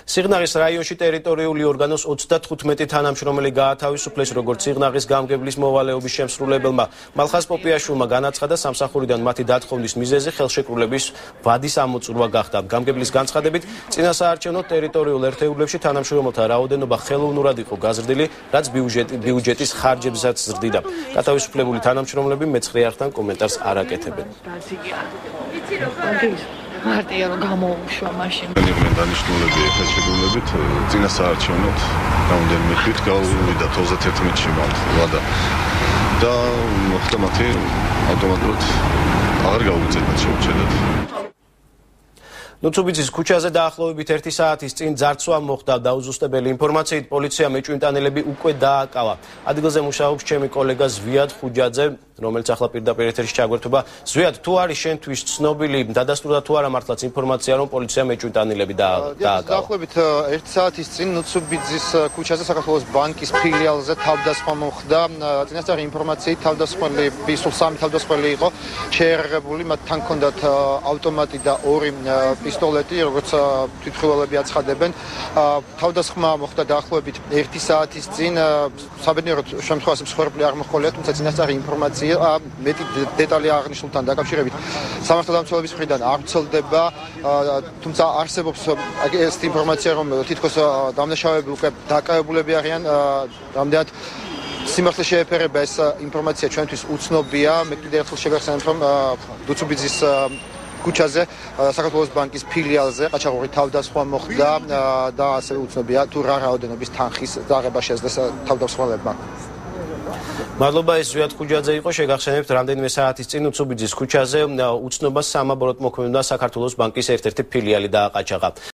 სიღნაღის რაიონში ტერიტორიული ორგანოს 35 თანამშრომელი გაათავისუფლეს, როგორც სიღნაღის გამგებლის მოვალეობის შემსრულებელმა მალხაზ პოპიაშვილმა განაცხადა, სამსახურიდან მათი დათხოვნის მიზეზი ხელშეკრულების ვადის ამოწურვა გახდა. გამგებლის განცხადებით, წინასაარჩევნო ტერიტორიულ ერთეულებში თანამშრომელთა რაოდენობა ხელოვნურად იყო გაზრდილი, რაც ბიუჯეტის ხარჯებსაც ზრდიდა. გათავისუფლებული თანამშრომლები მეცხრე არხთან კომენტარს არ აკეთებენ. მარტია რომ გამოუშვა მაშინ. დანიშნულები ხელშეკრულებით წინასაარჩევნოდ რამდენიმე თვით გავუვიდა 31-ში ვადა და მოხდა მათი ავტომატურად აღარ გაუგრძელდა შეუჩერდათ. ნუცუბიძის ქუჩაზე დაახლოებით 1 საათის წინ ძარცვა მოხდა. დაუზუსტებელი ინფორმაციით პოლიციამ ეჭვმიტანილები უკვე დააკავა. ადგილზე მუშაობს ჩემი კოლეგა ზვიად ხუჯაძე, რომელიც ახლა პირდაპირ ეთერში ჩაგვერთვება. ზვიად, თუ არის შენთვის ცნობილი, დადასტურდა თუ არა მართლაც ინფორმაცია, რომ პოლიციამ ეჭვმიტანილები დააკავა? დაახლოებით 1 საათის წინ ნუცუბიძის ქუჩაზე საქართველოს ბანკის ფილიალზე თავდასხმა მოხდა. წინასწარი ინფორმაციით თავდასხმელი სულ 3 თავდასხმელი იყო შეერაღებული, მათთან ჰქონდათ ავტომატი და 2 პისტოლეტი, როგორც თვითმხილველები აცხადებენ. თავდასხმა მოხდა დაახლოებით 1 საათის წინ. საბედნიეროდ შემთხვევაში მსხვერპლი არ მოჰყოლია, თუმცა წინასწარი ინფორმაცია მეტი დეტალი აღნიშნულთან დაკავშირებით სამართალდამცველების მხრიდან არ ვრცელდება, თუმცა არსებობს ეს ინფორმაცია, რომ თითქოს დამნაშავეები უკვე დაკავებულები არიან. რამდენად სიმართლე შეეფერება ეს ინფორმაცია ჩვენთვის უცნობია. მე კიდევ ერთხელ შეგახსენებ, რომ ნუცუბიძის ქუჩაზე საქართველოს ბანკის ფილიალზე ყაჩაღური თავდასხმა მოხდა და ასევე უცნობია თუ რა რაოდენობის თანხის დაღება შეძლეს თავდასხმელებმა. მადლობა, ეს ზვიად ხუჯაძე იყო. შეგახსენებთ, რამდენიმე საათის წინ ნუცუბიძის ქუჩაზე უცნობას სამაბოროტ მოქმედებმა საქართველოს ბანკის ერთ-ერთი ფილიალი დააყაჩაღა.